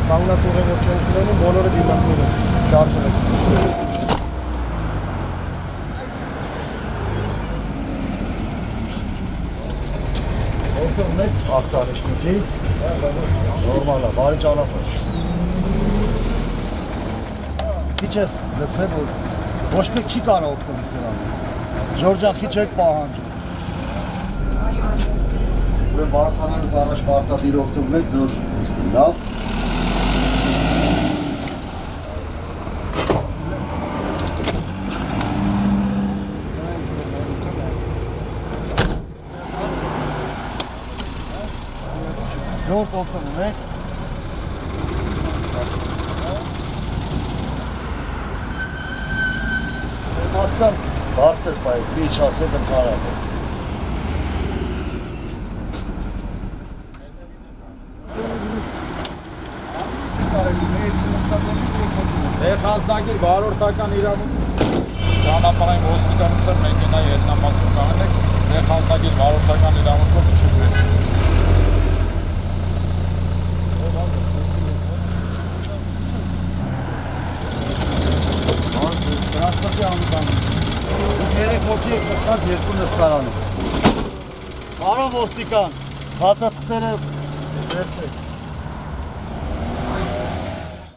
կանգնած ուղեղ որ չեն կրենում, բոլորը դիմակում են, շարժել են։ Որտեղ մեծ ախտանիշնիկից, նորմալ է, բարի ճանապարհ։ Քիչ ես լսել, որ ոչ մեկ չի կարող օգտվել սրանից։ Ջորջան քիչ եք պահանջում։ Ուրեմն բարձրանալուց առաջ պարտադիր օգտվում եք նոր լիստի, լավ։ Նոր օգտվում եք։ Մասկան բարձր պայք, մի չասեք ընդհարապես։ Խազնագիր վարորդական իրավունք ճանապարհային ոստիկանության մեքենայի հետնամասում կանենք, խազնագիր վարորդական իրավունքով իշխում Տրանսպորտի անվտանգություն։ Դուք 3 հոգի եք նստած երկու նստարանում։ Պարոն ոստիկան, հաստատները վերցրեք։